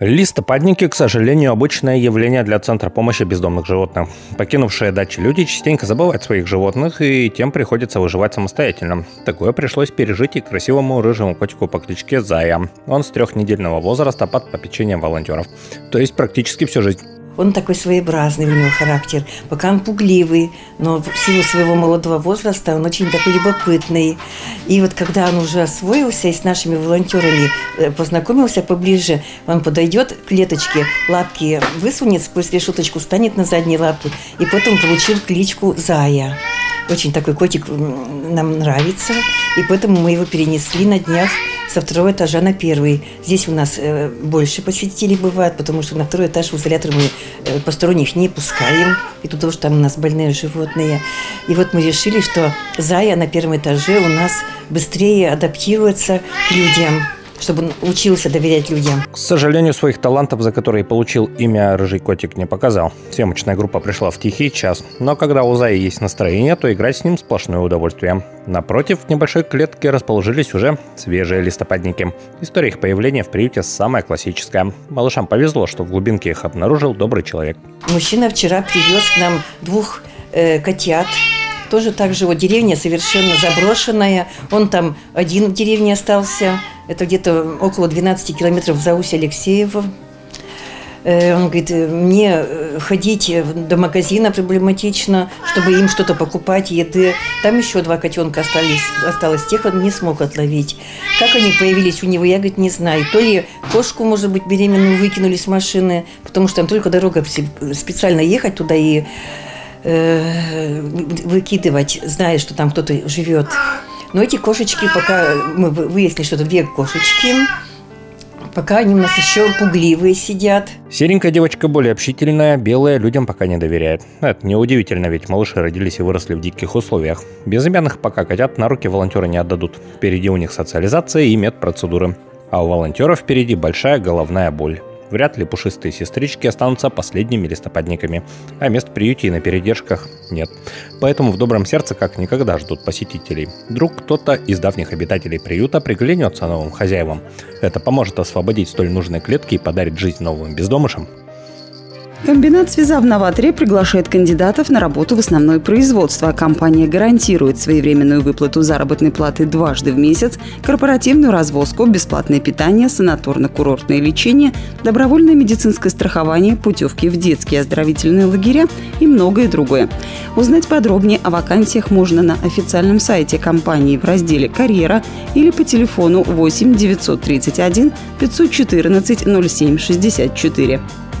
Листопадники, к сожалению, обычное явление для Центра помощи бездомных животных. Покинувшие дачи люди частенько забывают своих животных, и тем приходится выживать самостоятельно. Такое пришлось пережить и красивому рыжему котику по кличке Зая. Он с 3-недельного возраста под попечением волонтеров. То есть практически всю жизнь. Он такой своеобразный, у него характер. Пока он пугливый, но в силу своего молодого возраста он очень такой любопытный. И вот когда он уже освоился и с нашими волонтерами познакомился поближе, он подойдет к клеточке, лапки высунет сквозь решеточку, встанет на задние лапы, и потом получил кличку Зая. Очень такой котик нам нравится, и поэтому мы его перенесли на днях со 2-го этажа на 1-й. Здесь у нас больше посетителей бывает, потому что на 2-й этаж в изолятор мы посторонних не пускаем, и тут тоже там у нас больные животные. И вот мы решили, что Зая на 1-м этаже у нас быстрее адаптируется к людям, чтобы он учился доверять людям. К сожалению, своих талантов, за которые получил имя «Рыжий котик», не показал. Съемочная группа пришла в тихий час. Но когда у Заи есть настроение, то играть с ним сплошное удовольствие. Напротив, в небольшой клетке расположились уже свежие листопадники. История их появления в приюте самая классическая. Малышам повезло, что в глубинке их обнаружил добрый человек. Мужчина вчера привез к нам 2 котят. Тоже так же, вот деревня совершенно заброшенная. Он там один в деревне остался. Это где-то около 12 километров за Усть-Алексеево. Он говорит, мне ходить до магазина проблематично, чтобы им что-то покупать, еды. Там еще 2 котенка осталось, тех он не смог отловить. Как они появились у него, я, говорит, не знаю. То ли кошку, может быть, беременную выкинули с машины, потому что там только дорога, специально ехать туда и выкидывать, зная, что там кто-то живет. Но эти кошечки, пока мы выяснили, что это 2 кошечки, пока они у нас еще пугливые сидят. Серенькая девочка более общительная, белая, людям пока не доверяет. Это неудивительно, ведь малыши родились и выросли в диких условиях. Безымянных пока котят на руки волонтеры не отдадут. Впереди у них социализация и медпроцедуры. А у волонтеров впереди большая головная боль. Вряд ли пушистые сестрички останутся последними листопадниками, а мест в приюте и на передержках нет. Поэтому в добром сердце как никогда ждут посетителей. Вдруг кто-то из давних обитателей приюта приглянется новым хозяевам. Это поможет освободить столь нужные клетки и подарит жизнь новым бездомышам. Комбинат «Связа» в Новаторе приглашает кандидатов на работу в основное производство. Компания гарантирует своевременную выплату заработной платы дважды в месяц, корпоративную развозку, бесплатное питание, санаторно-курортное лечение, добровольное медицинское страхование, путевки в детские оздоровительные лагеря и многое другое. Узнать подробнее о вакансиях можно на официальном сайте компании в разделе «Карьера» или по телефону 8 931 514 07 64.